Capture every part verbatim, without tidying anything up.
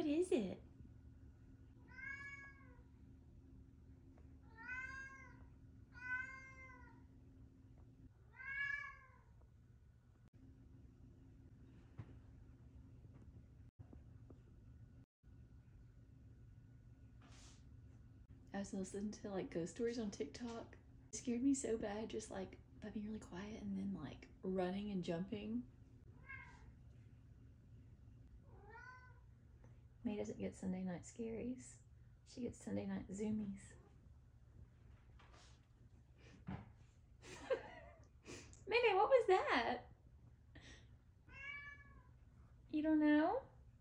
What is it? I was listening to like ghost stories on TikTok. It scared me so bad, just like by being really quiet and then like running and jumping. May doesn't get Sunday night scaries. She gets Sunday night zoomies. Mayday, what was that? You don't know?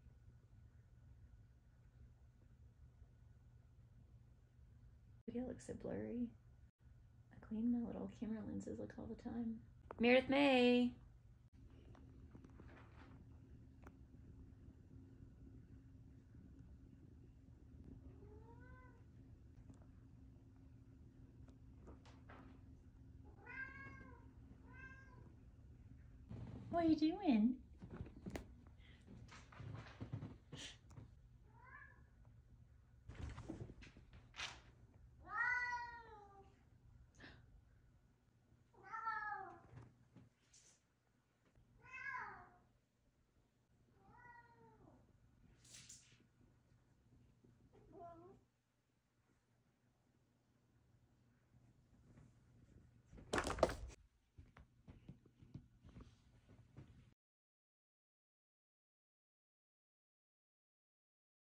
Video looks so blurry. I clean my little camera lenses like all the time. Meredith May. What are you doing?